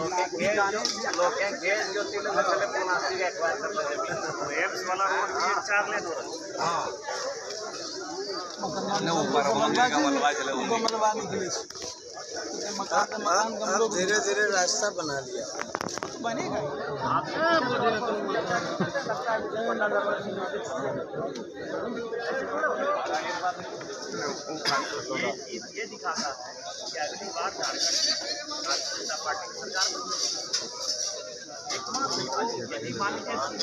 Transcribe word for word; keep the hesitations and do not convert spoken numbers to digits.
धीरे धीरे रास्ता बना लिया बनेगा ये दिखाता है कि अगली बार झारखंड में भारतीय जनता पार्टी सरकार